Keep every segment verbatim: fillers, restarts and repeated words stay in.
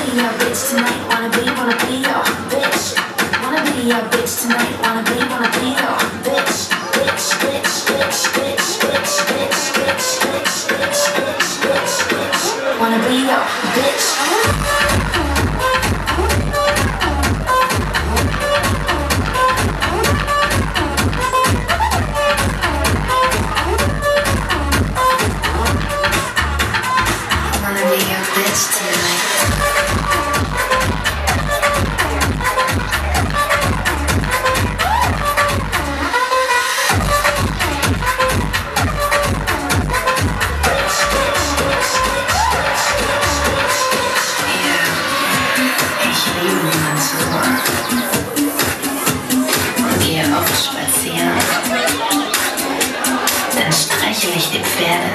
your bitch tonight, wanna be, wanna be your bitch. Wanna be your bitch tonight, wanna be, wanna be your bitch. Bitch, bitch, bitch, bitch, bitch, bitch, bitch, bitch, bitch, bitch, bitch, bitch. Wanna be your bitch. Dann streichel ich die Pferde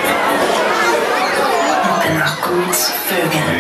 und bin auch gut zu vögeln.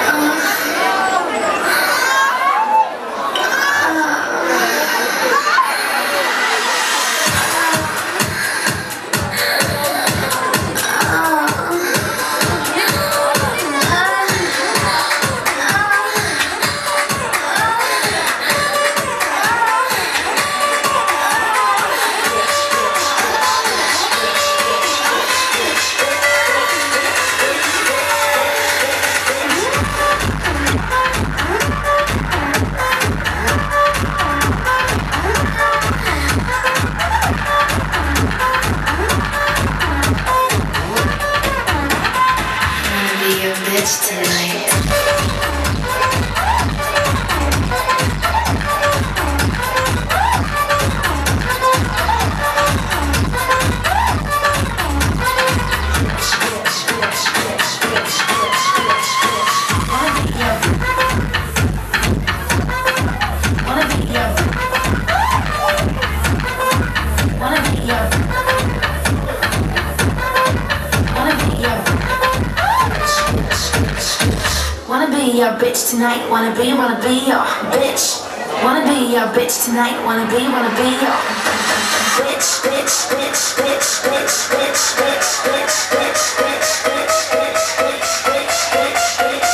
Your bitch tonight, wanna be, wanna be your bitch. Wanna be your bitch tonight, wanna be, wanna be your bitch, bitch, bitch, bitch, bitch, bitch, bitch, bitch, bitch, bitch, bitch, bitch, bitch, bitch, bitch,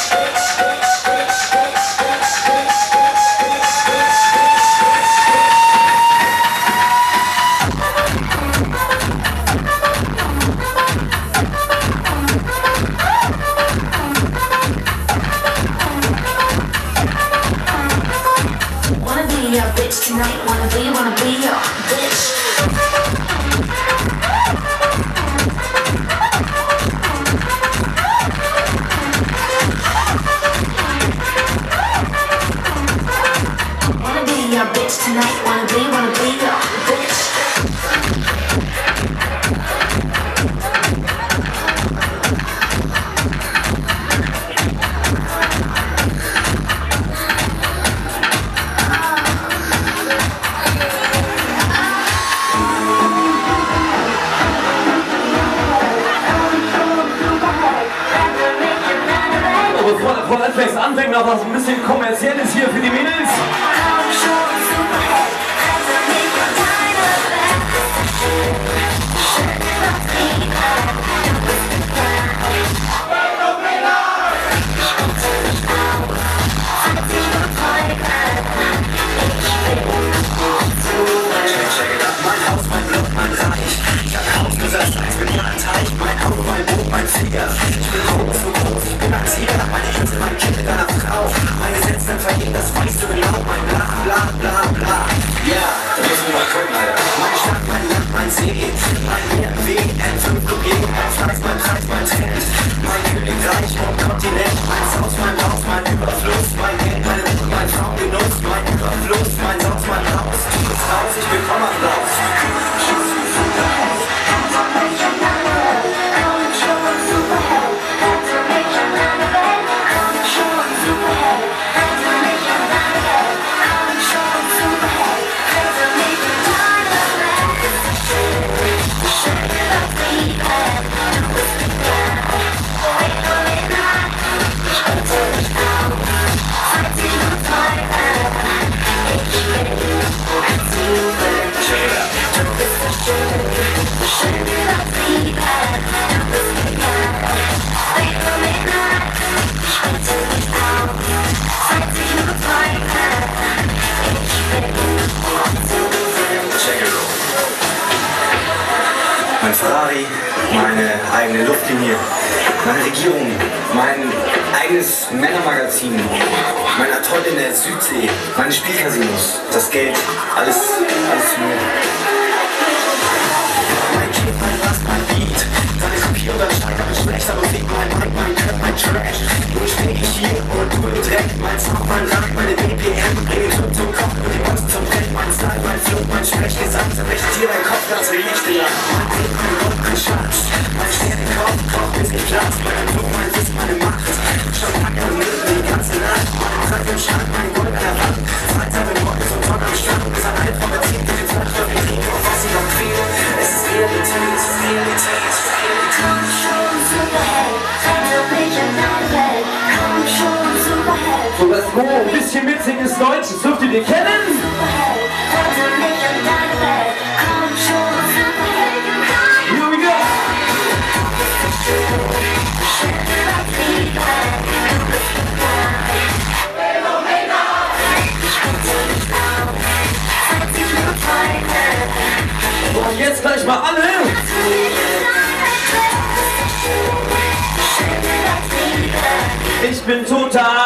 your bitch tonight, wanna be, wanna be your bitch. Wanna be your bitch tonight, wanna be, wanna be your bitch. Bevor der Pro Attrax anfängt, noch was ein bisschen Kommerzielles hier für die Mädels. Mein Haus, mein Block, mein Reich. Ich hab Haus besetzt, ich bin hier ein Teich. Mein Auto, mein Boot, mein Flieger. Ich bin groß, so groß, ich bin als Sieger. Meine Insel, mein Kind mit deiner Frau. Mein Gesetz, dann vergehen, das weißt du genau. Mein Bla, bla, bla, bla. eigene Luftlinie, meine Regierung, mein eigenes Männermagazin, mein Atoll in der Südsee, meine Spielcasinos, das Geld, alles, alles zu mir. Mein Kind, mein Last, mein Beat, deine Kopie und dein Stein, mein schlechter Musik, mein Mic, mein Cut, mein Trash. Nun steh ich hier und du im Dreck, mein Sound, mein Rad, meine B P M, bring den Club zum Kopf und die Box zum Dreck, mein Style, mein Flow, mein Sprechgesang, zerbricht dir dein Kopf, das will ich dir. Mein Blick, mein Gott, mein Schatz, mein Stern im Kopf, Kopf bis geplatzt, mein Druck, mein Wissen, meine Macht, schon packt und neben die ganze Nacht, mein Tag im Schrank, mein Gold an der Wand, Freitag mit Morgens und Tonne am Strand, bis ein Albtraum erzählt, durch den Flachstoff, ich kriege auf was ich noch kriege, es ist Realität, es ist Realität, es ist Realität. Komm schon, Superheld, rette mich in deine Welt. Komm schon, Superheld. So, let's go. Ein bisschen mitsingen ist Deutsch, das dürftet ihr kennen. Superheld, rette mich in deine Welt. Komm schon, Superheld. Here we go. Und jetzt gleich mal alle. Ich bin total